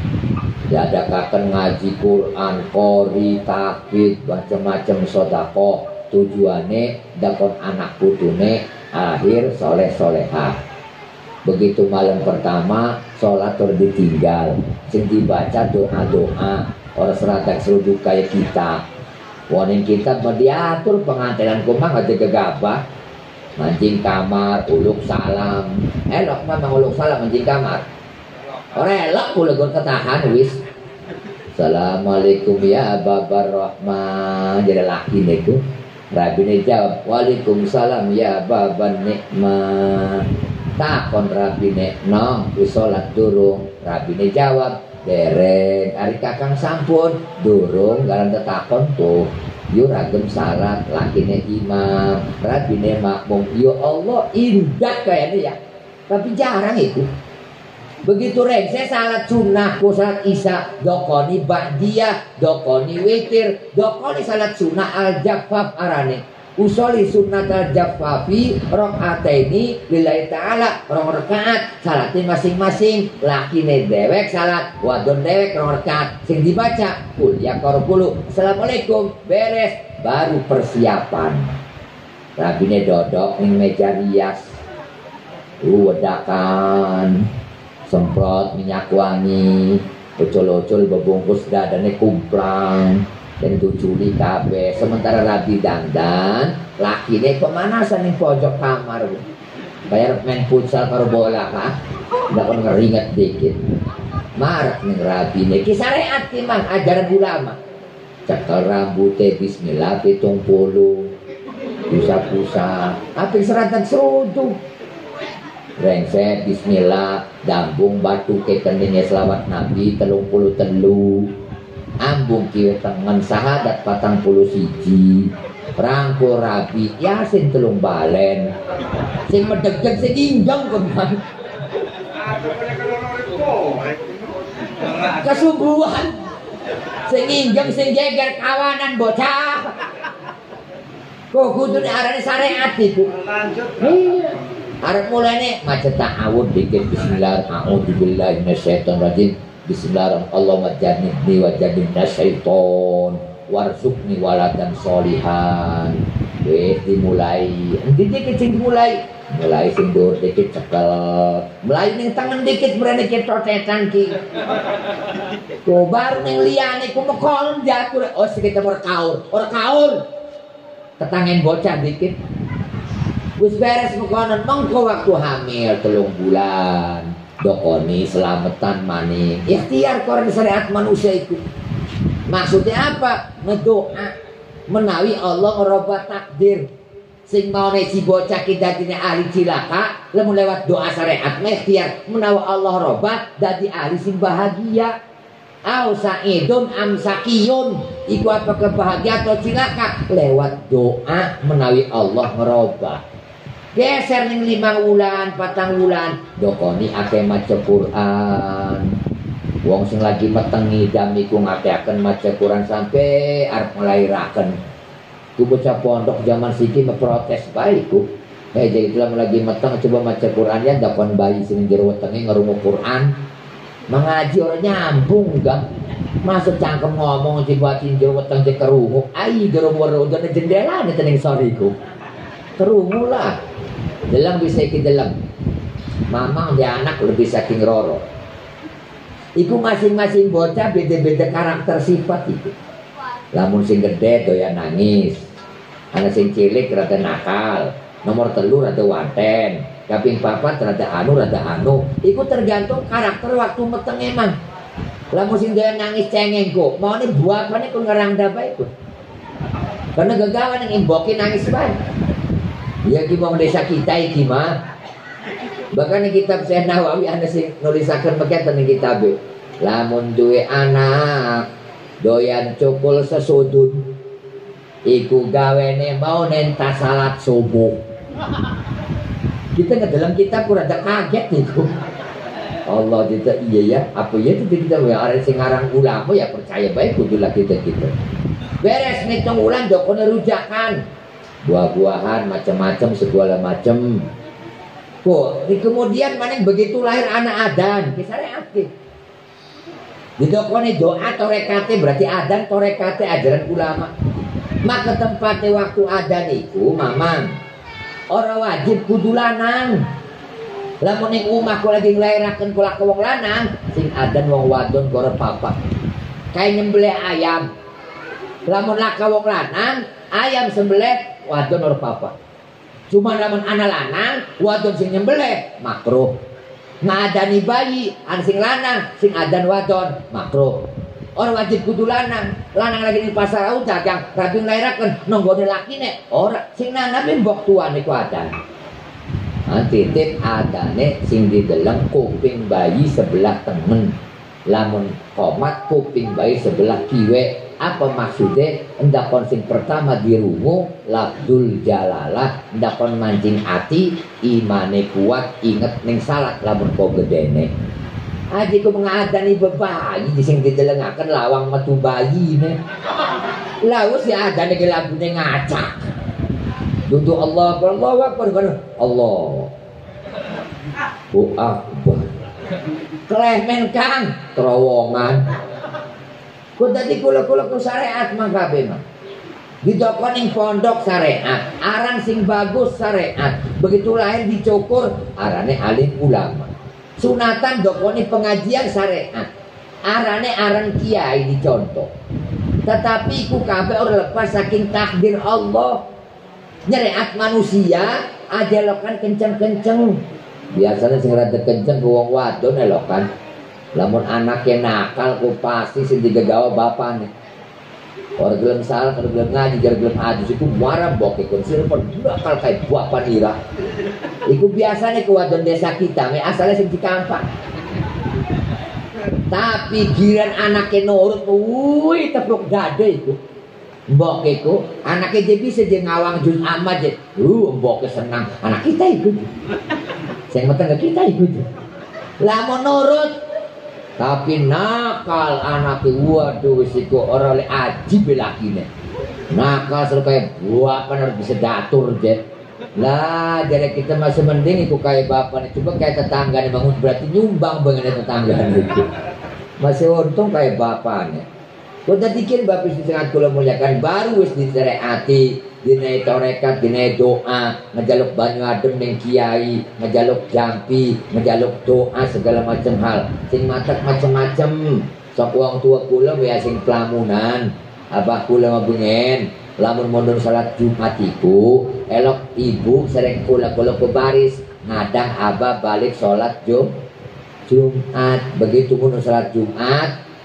diadakan ngaji Quran, qori, tahfidz, macam-macam sedekah, tujuannya dakon anak putune akhir soleh solehah. Begitu malam pertama sholat ditinggal, sing dibaca doa-doa orang seradak seruduk kayak kita. Warning kita mau diatur pengantinan kumang aja gegabah, mancing kamar, uluk salam. Elok memang uluk salam mancing kamar. Orang elok pula gue ketahan wis. Assalamualaikum ya Babar Rahman. Jadi laki niku. Rabi jawab, Waalaikumsalam ya Baban Nikmah. Takon Rabine, nong wis salat durung? Rabine jawab, dereng. Ari kakang sampun durung, garan tetakon tuh. Yo ragem salat, lakine imam, Rabine makmum. Yo Allah indah kayaknya ya. Tapi jarang itu. Begitu saya salat sunnah, ku salat isya, dokoni ba'diyah, dokoni witir, dokoni salat sunnah al-jaffaf arane. Usoli sunnat al-jaffafi rakaataini lillahi ta'ala, rong rakaat salatin masing-masing, lakine dewek salat, wadon dewek rong rakaat, sing dibaca kul ya qarqulu assalamualaikum beres, baru persiapan. Rabine dodok ning meja rias, wedakan semprot minyak wangi, ucul-ucul bebungkus dadane kumplang dan tuculi kabeh. Sementara Rabi dandan, lakine pemanasan ning pojok kamar. Bayar main futsal karo bola kah? Ndak kon ngeringet dikit. Marak ning Rabi ki syariat ki mang ajaran ulama. Cekel rambutnya bismillah 70. Pusa-pusa, apik seratan seruduk. Rengset bismillah, dambung batu ke keningnya selawat Nabi 33. Ambung kieu tengen sahadat 41, rangkul Rabi Yasin 3 balen, sing medeg-deg sing injong keman kesubuhan, sing injong sing geger kawanan bocah. Kok kudu arane syariat itu. Iya. Arep mulane maca ta'awud dikit bismillah, a'udzubillahi minasyaitonirrajim. Bismillahirrahmanirrahim. Allahumma jannibni wa jannibna syaiton warzuqni waladan sholihan. Wis dimulai. Endi dikit sing dimulai? Mulai sing dur dikit cekel. Mulai ning tangan dikit berani ketotetan ki. Ku baru ning liyane ku mekol diatur. Oh sekitar ora kaur. Ketangen bocah dikit. Wis beres mekonon mengko waktu hamil 3 bulan. Dokoni selamatan maning ikhtiar koran syariat manusia itu. Maksudnya apa? Ngedoa menawi Allah ngerubah takdir. Sing mau si bocah kita dina ahli cilaka, lamun lewat doa syariat ikhtiar menawi Allah robah dadi ahli sing bahagia. au sa'idun am sakiyun, iku apa kebahagiaan atau cilaka lewat doa menawi Allah ngerubah. Geser ning 5 wulan 4 wulan dokoni akeh maca Quran. Wong sing lagi metengi dam iku ngakeaken maca Quran sampai arep nglairaken. Ku bocah pondok zaman siki memprotes bae iku. Jadi kalau lagi meteng coba maca Quran ya dakon bayi sing jero wetenge ngerungu Quran. Mengaji orang nyambung enggak. Masuk cangkem ngomong coba tinjau weteng di kerungu. Ai gero-gero udah jendela nih tening soriku. Kerungu lah. Dalam bisa iki dalam. Mamang dia anak lebih saking roro. Iku masing-masing bocah beda-beda karakter sifat itu. Lamun sing gede doyan nangis. Anak sing cilik rada nakal. Nomor telur rada wanten. Kaping papat rada anu. Iku tergantung karakter waktu meteng emang. Lamun sing doyan nangis cengeng kok. Mau nih buat mana ku ngerang dapat itu. Karena gagawan yang imbokin nangis bae. Ya gimana desa kita iki mah. Bahkan di kitab Syekh Nawawi ana sing nulisaken mekaten ning kitab. Lamun duwe anak doyan cukul sesudut iku gawene mau nenta salat subuh. Kita ke dalam kitab kurang ada kaget itu. Allah kita iya ya, apa ya itu kita ya arek sing aran ulama ya percaya baik kudulah kita. Beres ngitung ulang dokone rujakan. Buah-buahan macam-macam segala macam. Kok kemudian mana begitu lahir anak adan, kisahnya aktif. Didokone doa torekate berarti adan torekate ajaran ulama. Maka tempatnya waktu adan itu mamang orang wajib kudu lanang. Lamun ning omah kok lagi nglairaken kula ke wong lanang, sing adan wong wadon gore papa. Kayak nyembelih ayam. Lamun laka wong lanang, ayam sembelih wadon or papa. Cuma lamun anak lanang, wadon sing nyembelih makruh. Ngadani bayi, an sing lanang, sing adan wadon makruh. Orang wajib kudu lanang. Lanang lagi di pasar au dagang, rabi nglairaken nonggone lakine. Ora sing lanang mbok tuane ku adan. Titip adane sing dideleng kuping bayi sebelah temen. Lamun komat kuping bayi sebelah kiwe. Apa maksudnya? Endakon sing pertama dirungu labdul jalalah, endakon mancing hati, imane kuat, inget ning salat lamun kok gedene. Aji ku mengadani bebayi sing didelengaken lawang metu bayi ne. Lalu si adane ke lagune ngacak. Duduk Allah Akbar Allah. Bu Akbar. Klemen Kang terowongan. Kok tadi kula-kula ku syariat mah kabeh mah. Didokon ing pondok syariat, aran sing bagus syariat. Begitu lahir dicukur, arane alim ulama. Sunatan dokoni pengajian syariat. Arane aran kiai dicontoh. Tetapi ku kabeh ora lepas saking takdir Allah. Nyariat manusia aja lokan kenceng-kenceng. Biasanya sing rada kenceng ku wong wadon elokan. Lamun anaknya nakal ku pasti sing digagawa bapane. Orang gelem salah, orang gelem ngaji, orang gelem adus itu marah bok ikut silpon bakal kayak buah panira. Iku biasanya ke wadon desa kita, me asalnya sing Cikampek. Tapi giran anaknya nurut, wih tepuk dada itu. Mbok iku anaknya dia bisa je ngawang juz amat je. Mboknya senang, anak kita ikut. Saya ngetengah kita ikut. Lamun nurut. Tapi nakal anaknya, waduh wisiku orang oleh aji belakine. Nakal selalu kayak bapak harus bisa datur je. Lah jadi kita masih mending itu kayak bapak nih. Coba kayak tetangga nih bangun berarti nyumbang banget tetangga itu. Masih untung kayak bapaknya. Kau tadi kira bapak istri sangat kula muliakan baru wis dicereati, dinai torekat, dinai doa, ngejaluk banyu adem ning kiai, ngejaluk jampi, ngejaluk doa segala macam hal. Sing matak macam-macam. Sok wong tua kula ya sing pelamunan, abah kula mabengen, lamun mundur salat Jumat iku, elok ibu sering kula ke baris, ngadang abah balik salat Jumat. Begitu mundur salat Jumat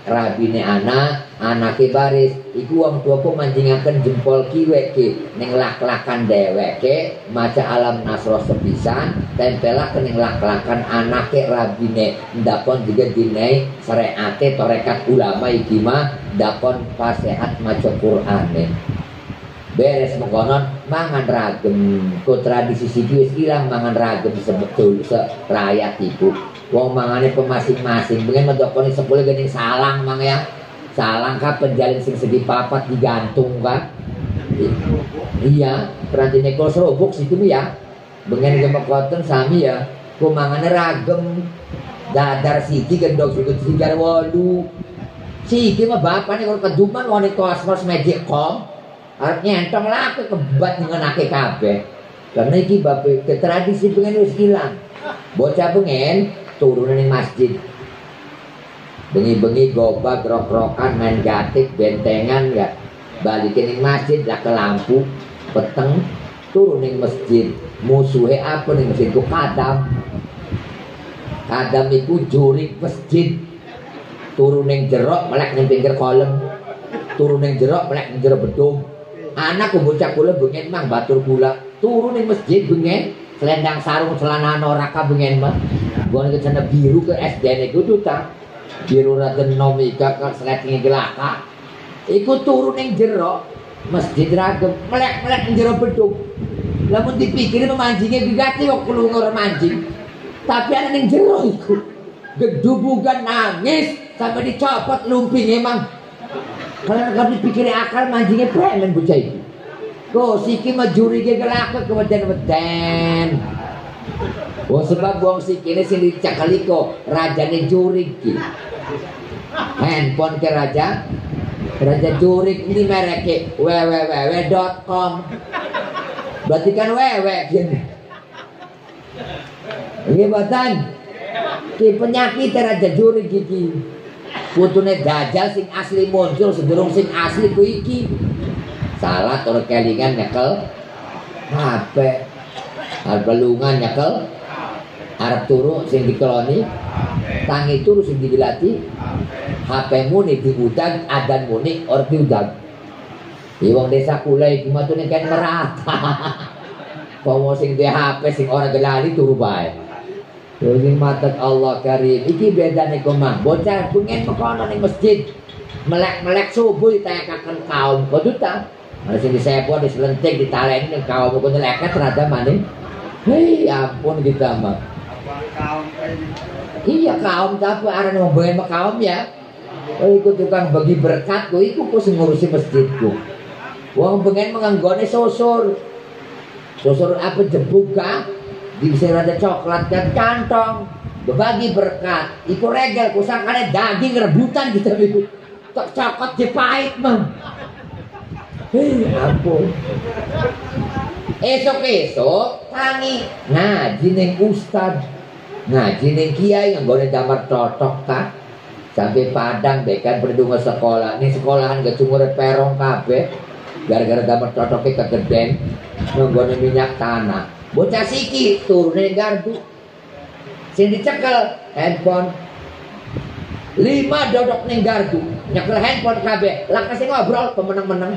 rabine anake baris iku wong tuaku manjingaken jempol kiwe ki ning lak-lakan dheweke maca alam nasro sepisan tempelaken ning lak-lakan anake rabine ndakon juga dinai syariate torekat ulama iki mah ndakon pasehat maca Qur'ane beres mengkonon mangan ragem ku tradisi siki wis ilang mangan ragem sebetul rakyat iku wong mangane pemasing-masing pengen medokone sepuluh gening salang mang ya salang ka penjalin sing segi papat digantung ka iya perantine kos robok situ ya bengen gemek koten sami ya ku mangane ragem dadar siki gendong sukut sigar 8 siki mah bapane karo keduman wani kosmos magic com arep nyentong lah kebat ngenake kabeh karena iki bape ke tradisi pengen wis ilang bocah pengen turunan ning masjid bengi-bengi gobak rok-rokan main gatik bentengan ya balikin ning masjid lah ke lampu peteng turun ning masjid musuhe apa ning masjid ku kadam iku jurik masjid turun ning jero melek ning pinggir kolom turun ning jero melek ning jero bedung anak bocah kula bengen mang batur kula turun ning masjid bengen selendang sarung celana noraka bengen mah gua ke sana biru ke SD niku ta biru Raden Nomika ke sleting gelaka iku turun ning jero masjid ragem melek ning jero bedung lamun dipikir memanjinge digati kok kulungur mancing tapi ana ning jero iku gedubugan nangis sampai dicopot lumpinge mang kalian kalau dipikir akal manjingnya premen bocah itu kok siki mah jurige gelaka keweden-weden wong sebab wong siki ini sing dicakali kok rajane jurig ki handphone ke raja jurig ini mereke www.com berarti kan wewe gini ini batan ki penyakit raja jurig iki putune dajal sing asli muncul sedurung sing asli ku iki salah tur kelingan nyekel HP arep belungan nyekel arep turu sing dikeloni tangi turu sing dibilati HP muni diudag adan muni or diudag wong desa kula iki matune kan merata pomo sing duwe HP sing ora gelali turu bae ini matat Allah karim iki bedane komang bocah pengen mekono ning masjid melek subuh ditayakaken kaum kudu ta ana sing disepot diselentik ditaleni ning kaum kudu leket rada maning hei ampun kita mah iya kaum tapi arane wong pengen kaum ya iku tukang bagi berkat ku iku ku sing ngurusi masjidku wong pengen menganggone sosor apa jebuka bisa ada coklat dan kantong berbagi berkat iku regel kusangkane daging rebutan gitu itu tak cokot dipahit mah ampun esok tangi ngaji ning ustad ngaji ning kiai nggone damar totok ta sampai Padang bekan berdunga sekolah ning sekolahan gak cuma perong kabeh gara-gara damar totoknya kegeden nggone minyak tanah bocah siki turune gardu sing dicekel handphone 5 dodok ning gardu nyekel handphone kabeh lah kasih ngobrol pemenang-menang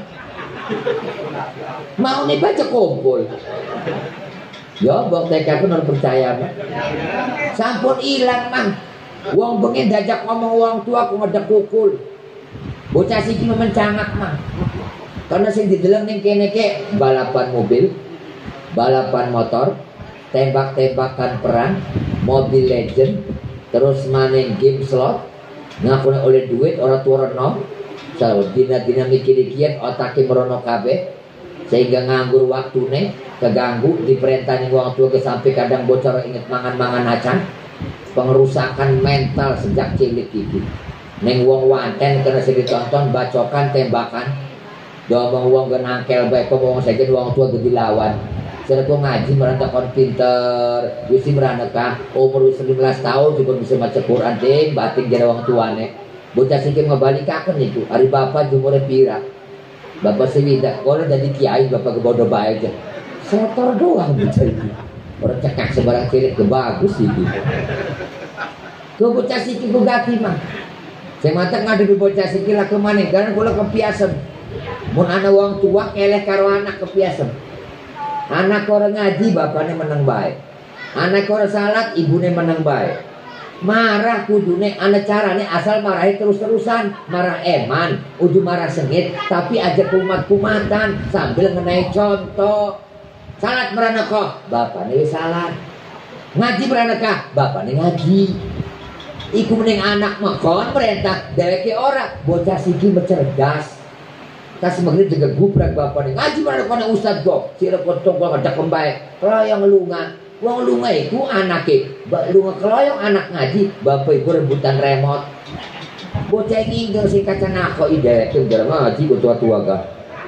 mau nih baca kumpul ya bok TK pun harus percaya mah sampun ilang mang wong bengi diajak ngomong wong tua aku ngedek kukul bocah siki memencangak mang karena sing dideleng ning kene ke balapan mobil balapan motor, tembak-tembakan perang, mobil legend, terus main game slot, ngakune oleh duit orang tua renom, so dina-dina mikir-mikir otaknya merono kabeh, sehingga nganggur waktune, keganggu, diperintahkan wong tua ke sampai kadang bocor inget mangan-mangan acan, pengerusakan mental sejak cilik iki. Neng wong wanten kena sing ditonton bacokan tembakan, domong wong genangkel bae kok wong saja wong tua gede lawan. Saya ngaji merantau kon pinter, bisa merantau umur 19 tahun juga bisa baca Quran deh, batin jadi orang tuane. Bocah sikit ngebalikaken itu, hari bapak jumure pira, bapak sewida, kalau jadi kiai bapak kebodoh baik aja, setor doang bocah itu, orang cekak sebarang cilik kebagus itu. Ke bocah sikit bugati mah, Saya mata ngadepi bocah sikila kemana? Karena kula kebiasaan. Mun ana wong tua eleh karo anak kebiasaan. Anak orang ngaji bapaknya menang baik. Anak orang salat ibune menang baik. Marah kudune ana carane asal marahi terus-terusan, marah eman, udah marah sengit, tapi aja kumat-kumatan sambil ngenai contoh. Salat meranaka, bapaknya salat. Ngaji meranaka, bapaknya ngaji. Iku mending anak makon perintah dheweke ora bocah siki cerdas. Tas magri juga gubrak bapaknya ngaji meranaka ustad kok. Sira potong kok ada kembae. Keloyong lunga. Wong lunga iku anake, lunga keloyong anak ngaji, bapak ibu rebutan remote. Bocah iki ngger sing kacanako dheweke ngger ngaji kok tua-tua ga.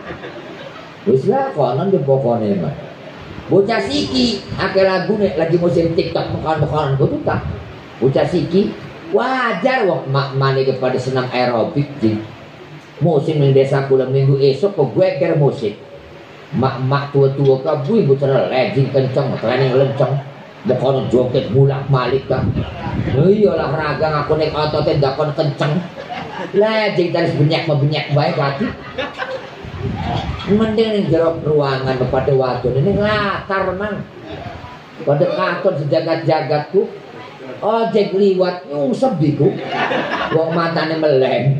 Wis lah konon di pokone mah. Bocah siki akeh lagune lagi musim TikTok mekan-mekan kudu tak. Bocah siki wajar wong mak-mane kepada senam aerobik di musim ning desa kula minggu esok kok gue ker musik. Mak-mak tua-tua kabu ibu terlejing kenceng, training lenceng, bukan joget bulak-balik kan. Iya olahraga ngaku nek ototnya dakon kenceng. Lejing terus benyak baik hati. Mending ning jero ruangan pada waktu ini latar mang. Pada katon sejagat-jagatku. Ojek liwat nyungsep diku. Wong matane meleng.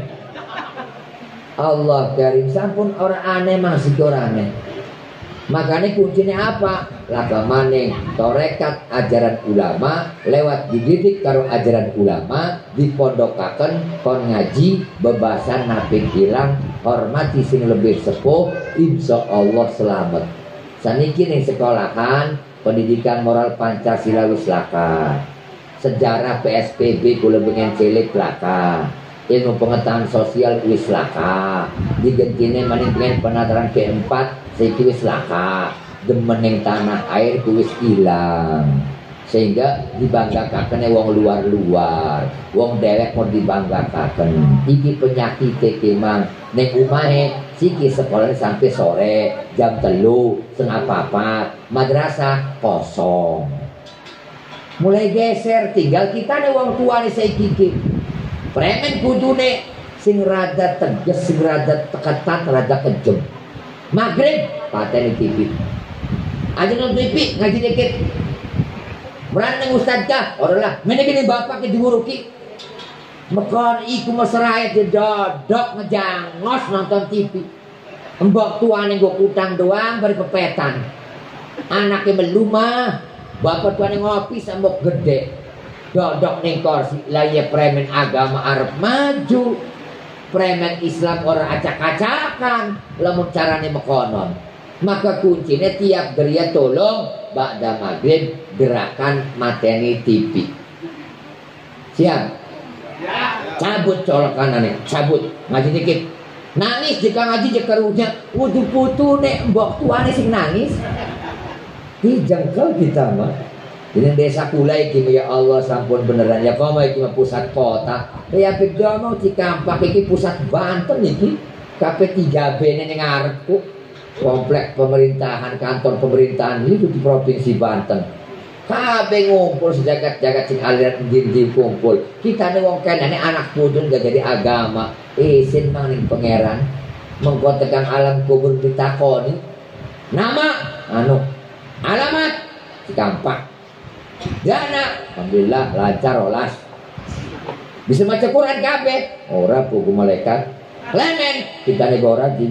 Allah karim sampun orang aneh masih orang aneh. Makanya kuncinya apa? Laka maning torekat ajaran ulama lewat dididik karo ajaran ulama dipondokaken kon ngaji bebasan nabi hilang hormati sing lebih sepuh insya Allah selamat. Saniki ning sekolahan pendidikan moral Pancasila wis laka. Sejarah PSBB kula pengen cilik laka. Ilmu pengetahuan sosial wis laka. Digentine maning pengen penataran P4 saiki wis laka. Demening tanah air wis ilang. Sehingga dibanggakan wong luar-luar. Wong dewek mau dibanggakan. Iki penyakit kemang ning umahe siki sekolah sampai sore jam 3 setengah 4 madrasah kosong. Mulai geser tinggal kita nih wong tua nih saiki premen kudune sing rada tegas, sing rada ketat, rada kejem. Maghrib pateni TV. Aja nonton TV ngaji dikit. Beraneng ustaz kah? Ora lah, mene gini bapak ke diuruki. Mekon iku mesrae dodok ngejangos nonton TV. Mbok tuane nggo kutang doang bari pepetan. Anake melumah, bapak tuane ngopi sambok gede. Dodok ning kursi laya premen agama Arab maju. Premen Islam orang acak-acakan lamun carane mekonon. Maka kuncinya tiap geria tolong ba'da maghrib gerakan mateni TV. Siap? Cabut colokanane, cabut ngaji dikit. Nangis jika ngaji jika ruhnya wudu putu nek mbok tuane sing nangis. Ki jengkel kita mah. Ini desa kula iki ya Allah sampun beneran ya koma iki pusat kota. Ya pedono Cikampak iki pusat Banten iki. KP3B ning ngarepku. Komplek pemerintahan, kantor pemerintahan itu di provinsi Banten. Kabeh ngumpul sejagat-jagat sing aliran ndi kumpul. Kita nih wong kene anak pudun gak jadi agama. Isin maning pangeran. Mengko tekan alam kubur ditakoni. Nama alamat Cikampak. Dana alhamdulillah lancar olas. Bisa maca Quran kabeh. Ora buku malaikat. Lemen kita negara di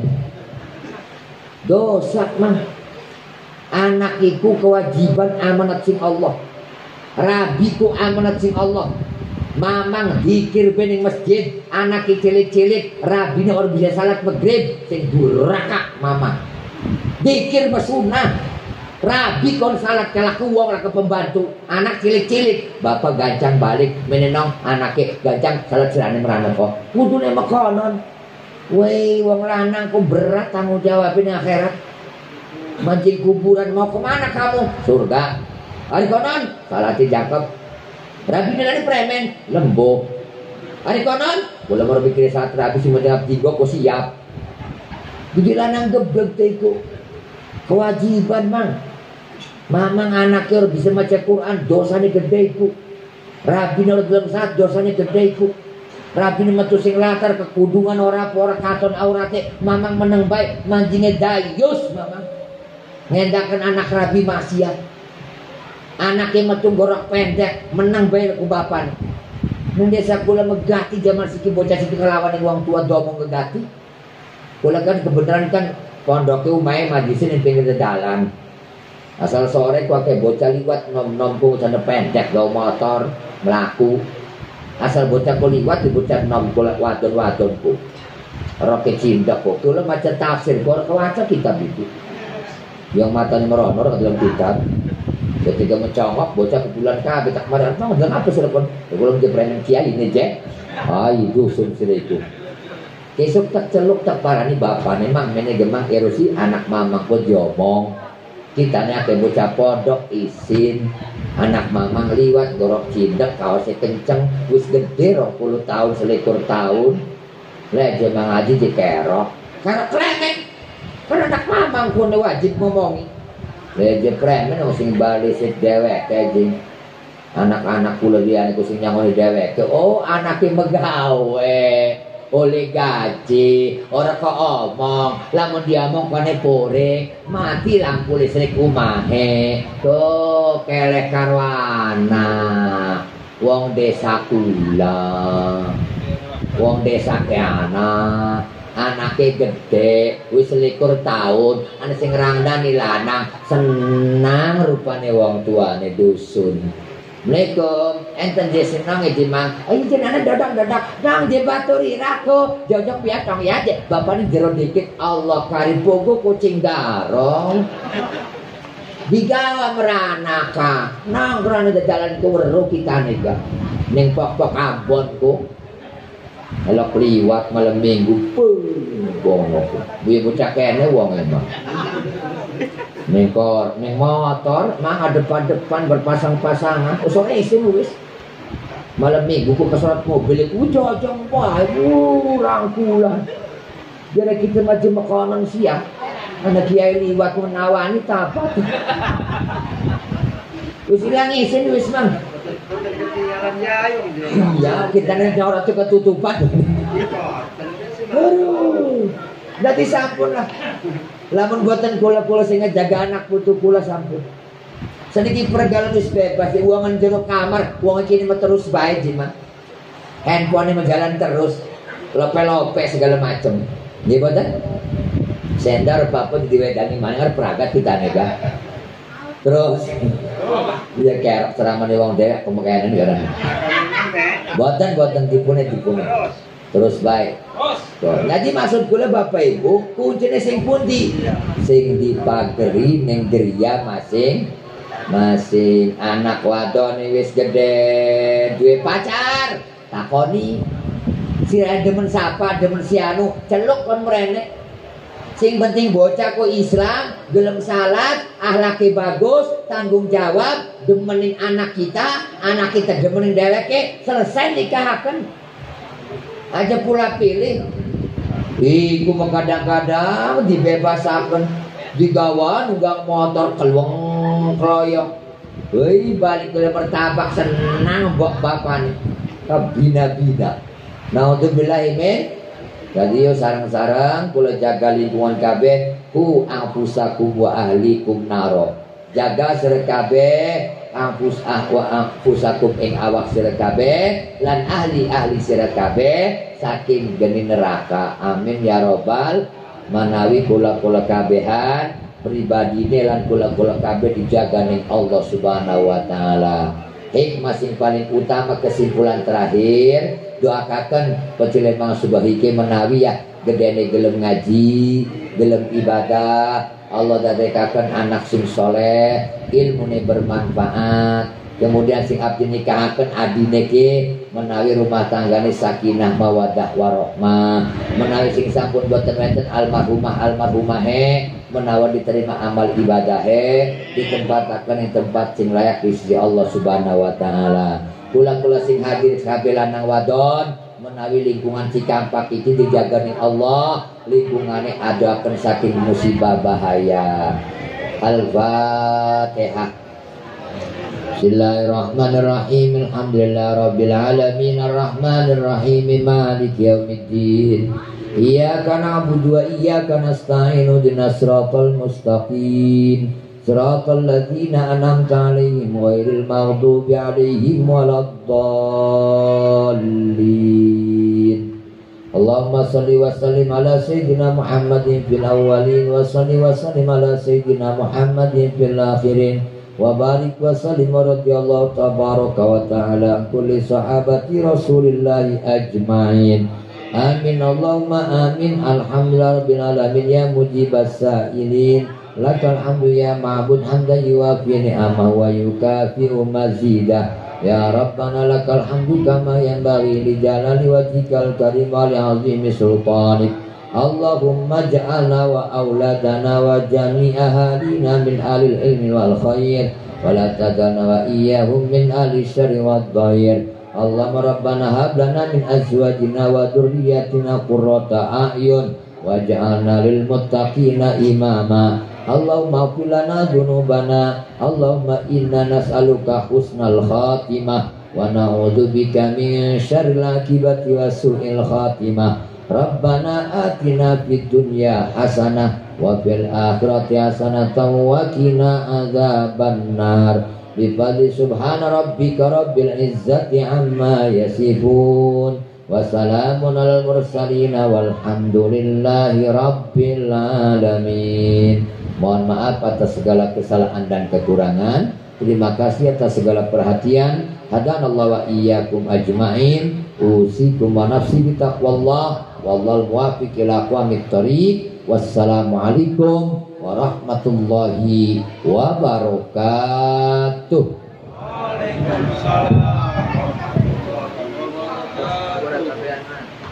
dosa mah. Anak iku kewajiban amanat sing Allah. Rabi ku amanat sing Allah. Mamang dikir bening masjid, anak cilik-cilik rabine ora bisa salat maghrib sing duraka mamang. Dikir sunah. Rabi kon salat kalaku wong ra pembantu, anak cilik-cilik, bapak gancang balik menenong anake gancang salat serane merana kok. Kudune mekonon. Woi wong lanang kok berat tanggung jawabnya akhirat. Mancing kuburan mau kemana kamu? Surga. Hari konon salati cakep. Rabi nilai premen lembo. Hari konon boleh mau pikir saat rabi cuma tiap tiga kok siap. Jadi lanang geblek teko. Kewajiban mang. Mamang anaknya harus bisa baca Quran, dosanya gede ku. Rabi harus dalam saat dosanya gede ku. Rabi metu sing latar kekudungan ora katon aurate mamang meneng bae manjinge dayus mamang. Ngendaken anak Rabi maksiat. Anaknya metu gorok pendek menang bae ku bapane. Nang desa kula megati zaman siki bocah siki kelawan wong tua domong ngegati. Kula kan kebenaran kan pondoke umahe majisin ing pinggir dalan. Asal sore ku akeh bocah liwat nom-nomku sana pendek gawa motor mlaku. Asal bocah ku liwat di bocah nom kula wadon-wadonku. Roke cinta kok kula maca tafsir kok kewaca kitab itu. Yang matanya meronor ke dalam kitab. Ketika mencongok bocah kebulan kabeh tak kemarin apa sudah pun belum jepremen kiai ini je. Itu sumsir itu. Kesuk tak celuk tak parani bapak memang mene gemang erosi anak mamang pun diomong. Kita nih akeh bocah pondok isin anak mamang liwat gorok cindak kaosnya kenceng wis gede 20 tahun selikur tahun. Lek jemang ngaji dikerok. Karena kremek. Karena anak mamang pun wajib ngomongi. Leje premen sing bali sik dhewek jing. Anak-anak kula liyane ku sing nyangoni dhewek. Oh, anake megawe. Oleh gaji, ora kok omong. Lamun diomong kene pore, mati lampu listrik umahe. Tuh kelek karo anak. Wong desa kula. Wong desa ke anak. Anake gede, wis 21 tahun, ana sing ngrandani lanang, senang rupane wong tuane dusun. Assalamualaikum, enten je senang e Mang. Ayo jenengan dadak-dadak nang je baturi rako, jojok piatong ya je. Bapakne jero dikit Allah kari pogo kucing garong. Digawa meranaka, nang grana dalan ku weru kitane ga. Ning pok-pok abonku. Kalau kliwat malam minggu bongok dia bocah kene wong emang neng motor mah depan-depan berpasang-pasangan sore isin wis malam minggu ku kesorot mobil ku jojong wae rangkulan biar kita maju makanan siang anak kiai liwat menawani tapat wis ilang isin wis mang. Iya, kita nih orang tuh ketutupan. Aduh, berarti sampun lah. Lamun buatan kula sing jaga anak putu kula sampun. Sedikit pergalan wis bebas, uangan jero kamar, uangan kini mah terus bae mah. Handphone menjalan terus, lope-lope segala macem. Nggih boten? Sendar bapak diwedani mangar peragat kita nega. Terus dia kerap ceramah wong dewek pemekanan garan. Boten tipune. Terus baik. Jadi maksud kula Bapak Ibu, kuncine sing pundi? Sing dipageri ning griya masing anak wadone wis gede, duwe pacar. Takoni. Sira demen sapa, demen si anu, celuk kon mrene. Sing penting bocah ku Islam, gelem salat, akhlake bagus, tanggung jawab, demenin anak kita demenin dheweke, selesai nikahaken. Aja pula pilih. Iku mah kadang-kadang dibebasaken, digawa nunggang motor keluang kroyok. Hei balik ke pertabak senang mbok bapane. Kabina-bina. Naudzubillah min. Jadi yo sareng-sareng kula jaga lingkungan kabeh ku anfusakum wa ahlikum naro. Jaga sira kabeh anfusakum ing awak sira kabeh lan ahli sira kabeh saking geni neraka. Amin ya robbal manawi kula kabehan pribadine lan kula kabeh dijaga ning Allah Subhanahu wa taala. Hikmah sing paling utama kesimpulan terakhir doakan pencelemang subahike menawi ya gedene gelem ngaji gelem ibadah Allah dadekaken anak sing soleh ilmune bermanfaat kemudian sing abdi nikahaken adine ke menawi rumah tanggane sakinah mawaddah warahmah menawi sing sampun boten wonten almarhumahe menawi diterima amal ibadahe ditempataken ing tempat sing layak di sisi Allah Subhanahu wa taala. Kula sing hadir kabeh lanang wadon menawi lingkungan Cikampak iki dijaga ning Allah, lingkungane adaken saking musibah bahaya. Al-Fatihah. Bismillahirrahmanirrahim. Alhamdulillahirabbil alamin arrahmanirrahim maliki yaumiddin. Iyyaka na'budu wa iyyaka nasta'in ihdinas siratal mustaqim. Siratal ladzina an'amta 'alaihim ghairil maghdubi 'alaihim waladdallin. Allahumma shalli wa sallim ala sayyidina Muhammadin fil awwalin wa shalli wa sallim ala sayyidina Muhammadin fil akhirin. Wa barik wa sallim radhiyallahu tabaraka wa ta'ala kulli sahabati Rasulillahi ajmain. Amin Allahumma amin. Alhamdulillah rabbil alamin ya mujibas sa'ilin. Lakal hamdu ya ma'bud hamdan yuwafi ni'amah wa yukafi'u mazidah. Ya Rabbana lakal hamdu kama yanbaghi li jalali wajhikal karim wa li 'azimi sultanik. Allahumma ja'alna wa auladana wa jami'a ahalina min alil ilmi wal khair wa la tadana wa iyyahum min alil syarri wad dhair. Allahumma rabbana hab lana min azwajina wa dhurriyyatina qurrata a'yun waj'alna lil muttaqina imama. Allahumma ighfir lana dzunubana. Allahumma inna nas'aluka husnal khatimah wa na'udzubika min syarril akibati wa su'il khatimah. Rabbana atina fid dunya hasanah wa fil akhirati hasanah wa qina adzabannar. Bi fadli subhana rabbika rabbil izzati amma yasifun wa salamun alal mursalin walhamdulillahi rabbil alamin. Mohon maaf atas segala kesalahan dan kekurangan. Terima kasih atas segala perhatian. Hadanallahu wa iyyakum ajmain. Usikum wa nafsi bitaqwallah. Wallahul muwaffiq ila aqwamit thoriq. Wassalamualaikum warahmatullahi wabarakatuh. Waalaikumsalam.